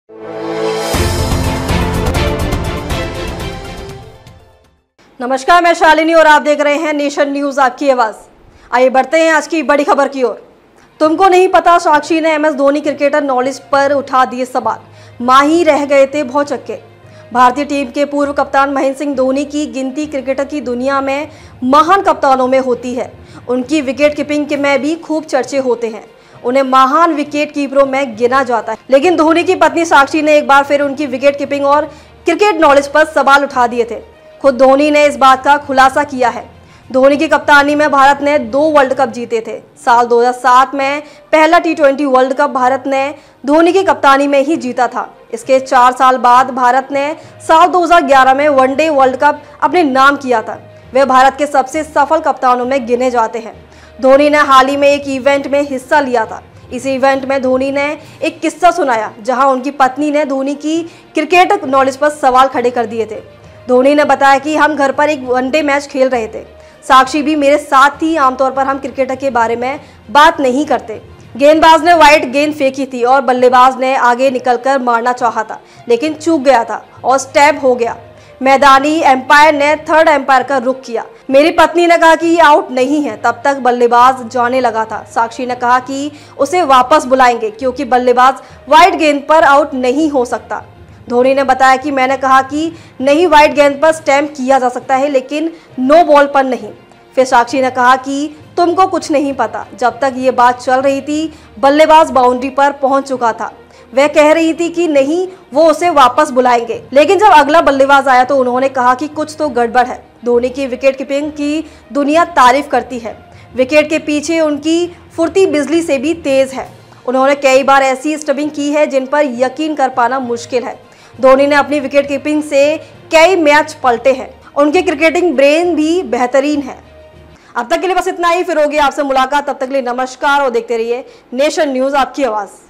नमस्कार, मैं शालिनी और आप देख रहे हैं नेशन न्यूज, आपकी आवाज। आइए बढ़ते हैं आज की बड़ी खबर की ओर। तुमको नहीं पता, साक्षी ने MS धोनी क्रिकेटर नॉलेज पर उठा दिए सवाल। माही रह गए थे भौचक्के। भारतीय टीम के पूर्व कप्तान महेंद्र सिंह धोनी की गिनती क्रिकेटर की दुनिया में महान कप्तानों में होती है। उनकी विकेट कीपिंग के में भी खूब चर्चे होते हैं। उन्हें महान विकेट कीपरों में गिना जाता है। लेकिन धोनी की पत्नी साक्षी ने एक बार फिर उनकी विकेट कीपिंग और क्रिकेट नॉलेज पर सवाल उठा दिए थे। खुद धोनी ने इस बात का खुलासा किया है। धोनी की कप्तानी में भारत ने 2 वर्ल्ड कप जीते थे। साल 2007 में पहला T20 वर्ल्ड कप भारत ने धोनी की कप्तानी में ही जीता था। इसके 4 साल बाद भारत ने साल 2011 में वनडे वर्ल्ड कप अपने नाम किया था। वे भारत के सबसे सफल कप्तानों में गिने जाते हैं। धोनी ने हाल ही में एक इवेंट में हिस्सा लिया था। इस इवेंट में धोनी ने एक किस्सा सुनाया, जहां उनकी पत्नी ने धोनी की क्रिकेट नॉलेज पर सवाल खड़े कर दिए थे। धोनी ने बताया कि हम घर पर एक वनडे मैच खेल रहे थे। साक्षी भी मेरे साथ थी। आमतौर पर हम क्रिकेटर के बारे में बात नहीं करते। गेंदबाज ने वाइड गेंद फेंकी थी और बल्लेबाज ने आगे निकलकर मारना चाहा था, लेकिन चूक गया था और स्टैब हो गया। मैदानी एम्पायर ने थर्ड एम्पायर का रुख किया। मेरी पत्नी ने कहा कि ये आउट नहीं है। तब तक बल्लेबाज जाने लगा था। साक्षी ने कहा कि उसे वापस बुलाएंगे क्योंकि बल्लेबाज वाइड गेंद पर आउट नहीं हो सकता। धोनी ने बताया कि मैंने कहा कि नहीं, वाइड गेंद पर स्टैम्प किया जा सकता है, लेकिन नो बॉल पर नहीं। फिर साक्षी ने कहा कि तुमको कुछ नहीं पता। जब तक ये बात चल रही थी, बल्लेबाज बाउंड्री पर पहुंच चुका था। वह कह रही थी कि नहीं, वो उसे वापस बुलाएंगे, लेकिन जब अगला बल्लेबाज आया तो उन्होंने कहा कि कुछ तो गड़बड़ है। धोनी की विकेट कीपिंग की दुनिया तारीफ करती है। विकेट के पीछे उनकी फुर्ती बिजली से भी तेज है। उन्होंने कई बार ऐसी स्टंपिंग की है जिन पर यकीन कर पाना मुश्किल है। धोनी ने अपनी विकेट कीपिंग से कई मैच पलटे हैं। उनके क्रिकेटिंग ब्रेन भी बेहतरीन है। अब तक के लिए बस इतना ही। फिर होगी आपसे मुलाकात। तब तक के लिए नमस्कार और देखते रहिए नेशन न्यूज, आपकी आवाज।